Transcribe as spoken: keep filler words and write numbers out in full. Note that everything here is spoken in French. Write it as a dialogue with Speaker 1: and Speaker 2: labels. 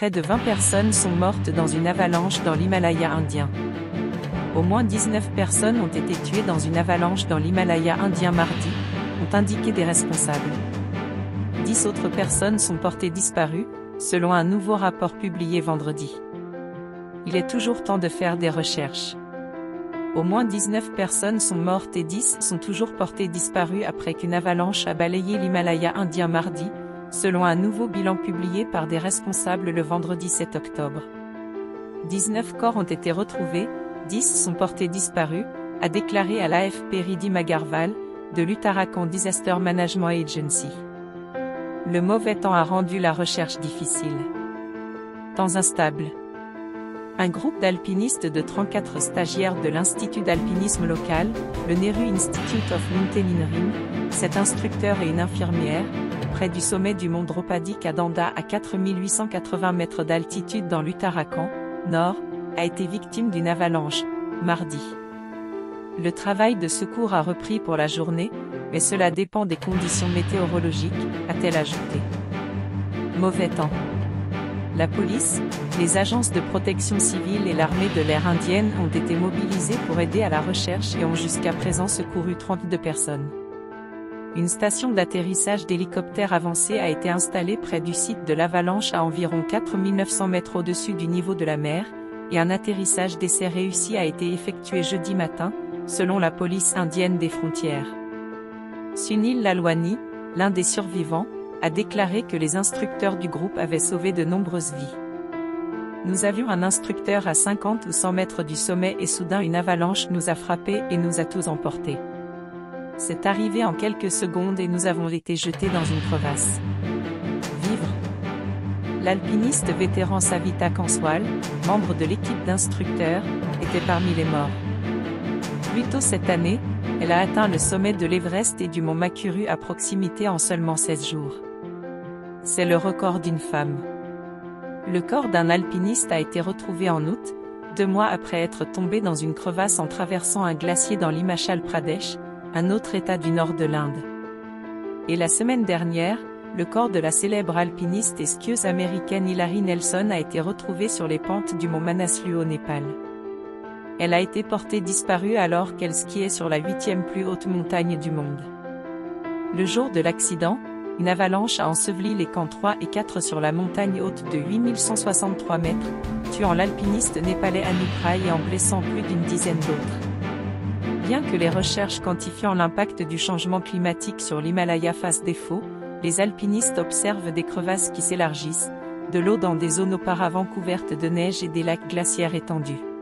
Speaker 1: Près de vingt personnes sont mortes dans une avalanche dans l'Himalaya indien. Au moins dix-neuf personnes ont été tuées dans une avalanche dans l'Himalaya indien mardi, ont indiqué des responsables. Dix autres personnes sont portées disparues, selon un nouveau rapport publié vendredi. Il est toujours temps de faire des recherches. Au moins dix-neuf personnes sont mortes et dix sont toujours portées disparues après qu'une avalanche a balayé l'Himalaya indien mardi, selon un nouveau bilan publié par des responsables le vendredi sept octobre. dix-neuf corps ont été retrouvés, dix sont portés disparus, a déclaré à l'A F P Riddhim Agarwal, de l'Uttarakhand Disaster Management Agency. Le mauvais temps a rendu la recherche difficile. Temps instable. Un groupe d'alpinistes de trente-quatre stagiaires de l'Institut d'alpinisme local, le Nehru Institute of Mountaineering, cet instructeur et une infirmière, près du sommet du mont Draupadi à Danda à quatre mille huit cent quatre-vingts mètres d'altitude dans l'Uttarakhand, nord, a été victime d'une avalanche, mardi. Le travail de secours a repris pour la journée, mais cela dépend des conditions météorologiques, a-t-elle ajouté. Mauvais temps. La police, les agences de protection civile et l'armée de l'air indienne ont été mobilisées pour aider à la recherche et ont jusqu'à présent secouru trente-deux personnes. Une station d'atterrissage d'hélicoptères avancée a été installée près du site de l'avalanche à environ quatre mille neuf cents mètres au-dessus du niveau de la mer, et un atterrissage d'essai réussi a été effectué jeudi matin, selon la police indienne des frontières. Sunil Lalwani, l'un des survivants, a déclaré que les instructeurs du groupe avaient sauvé de nombreuses vies. Nous avions un instructeur à cinquante ou cent mètres du sommet et soudain une avalanche nous a frappés et nous a tous emportés. C'est arrivé en quelques secondes et nous avons été jetés dans une crevasse. Vivre. L'alpiniste vétéran Savita Kanswal, membre de l'équipe d'instructeurs, était parmi les morts. Plus tôt cette année, elle a atteint le sommet de l'Everest et du mont Makuru à proximité en seulement seize jours. C'est le record d'une femme. Le corps d'un alpiniste a été retrouvé en août, deux mois après être tombé dans une crevasse en traversant un glacier dans l'Himachal Pradesh, un autre état du nord de l'Inde. Et la semaine dernière, le corps de la célèbre alpiniste et skieuse américaine Hilary Nelson a été retrouvé sur les pentes du mont Manaslu au Népal. Elle a été portée disparue alors qu'elle skiait sur la huitième plus haute montagne du monde. Le jour de l'accident, une avalanche a enseveli les camps trois et quatre sur la montagne haute de huit mille cent soixante-trois mètres, tuant l'alpiniste népalais Anup Rai et en blessant plus d'une dizaine d'autres. Bien que les recherches quantifiant l'impact du changement climatique sur l'Himalaya fassent défaut, les alpinistes observent des crevasses qui s'élargissent, de l'eau dans des zones auparavant couvertes de neige et des lacs glaciaires étendus.